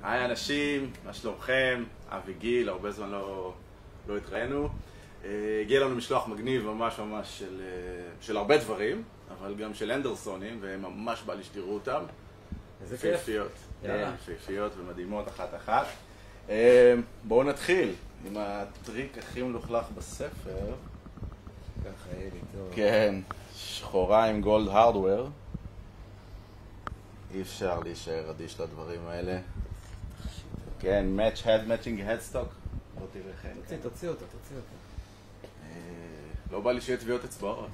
היי אנשים, מה שלומכם? אבי גיל, הרבה זמן לא התראינו. הגיע לנו משלוח מגניב ממש של הרבה דברים, אבל גם של אנדרסונים, וממש בא לי שתראו אותם. איזה כיף. פייפיות. פייפיות ומדהימות אחת. בואו נתחיל עם הטריק הכי מלוכלך בספר. ככה יהיה לי טוב. כן, שחורה עם גולד הרדוור. אי אפשר להישאר אדיש לדברים האלה. כן, matching headstock. לא תראה חן. תוציא אותו. לא בא לי שיהיה טביעות אצבעות.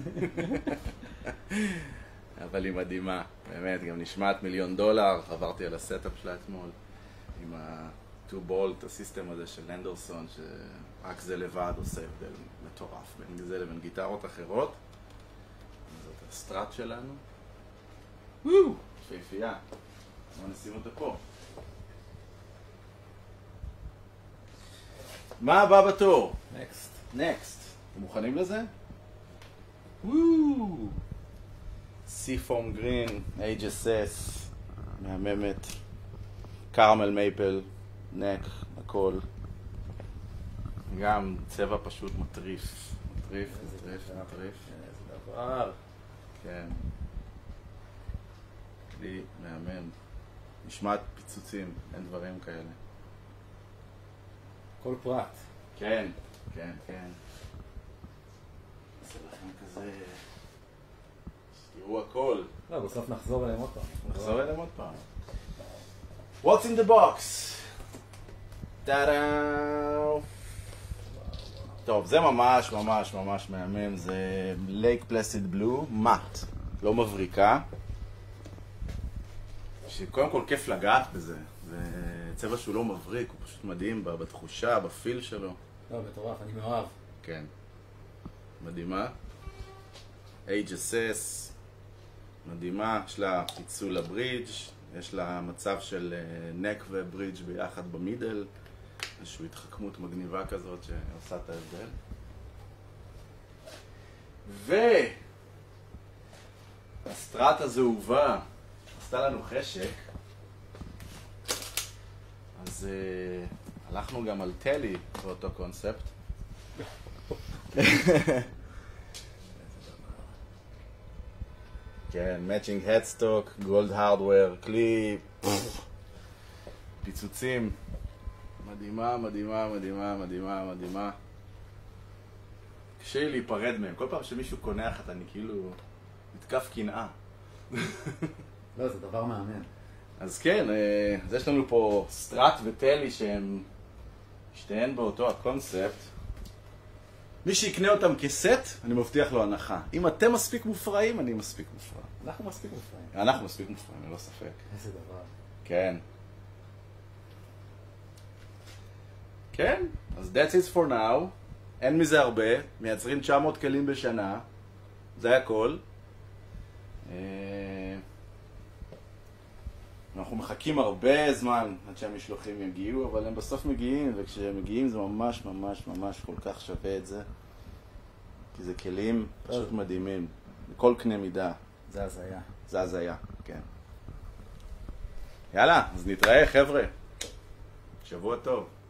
אבל היא מדהימה, באמת, גם נשמעת $1,000,000, עברתי על הסטאפ שלה אתמול, עם ה-2 bolt, הסיסטם הזה של אנדרסון, שרק זה לבד עושה הבדל מטורף, בין זה לבין גיטרות אחרות. זאת הסטראט שלנו. שפיפייה. בוא נשים אותה פה. מה הבא בתור? Next. אתם מוכנים לזה? Seafoam Green, HSS, מהממת, קרמל מייפל, נק, הכל. גם צבע פשוט מטריף. איזה דבר. כן. כלי מהמם. נשמעת פיצוצים, אין דברים כאלה. כל פרט. כן. זה לכם כזה... תראו הכל. לא, בסוף נחזור אליהם עוד פעם. What's in the box? טאדה! טוב, זה ממש מהמם. זה Lake Placid Blue, מאט. לא מבריקה. שקודם כל כיף לגעת בזה. זה צבע שהוא לא מבריק, הוא פשוט מדהים בתחושה, בפיל שלו. לא, מטורף, אני מאוהב. כן. מדהימה. HSS. מדהימה, יש לה פיצול לברידג', יש לה מצב של נק וברידג' ביחד במידל, איזושהי התחכמות מגניבה כזאת שעושה את ההבדל. והסטראט הזהובה עשתה לנו חשק, אז הלכנו גם על טלי באותו קונספט. כן, matching headstock, gold hardware, כלי, פיצוצים, מדהימה. קשה לי להיפרד מהם, כל פעם שמישהו קונה אחת אני כאילו מתקף קנאה. לא, זה דבר מאמן. אז כן, אז יש לנו פה סטראט וטלי שהם שתיהן באותו הקונספט. מי שיקנה אותם כסט, אני מבטיח לו הנחה. אם אתם מספיק מופרעים, אני מספיק מופרע. אנחנו מספיק מופרעים. אנחנו מספיק מופרעים, ללא ספק. איזה דבר. כן, אז that's it for now. אין מזה הרבה. מייצרים 900 כלים בשנה. זה הכל. אנחנו מחכים הרבה זמן עד שהמשלוחים יגיעו, אבל הם בסוף מגיעים, וכשהם מגיעים זה ממש כל כך שווה את זה. כי זה כלים פשוט מדהימים, בכל קנה מידה. זה הזיה, כן. יאללה, אז נתראה חבר'ה. שבוע טוב.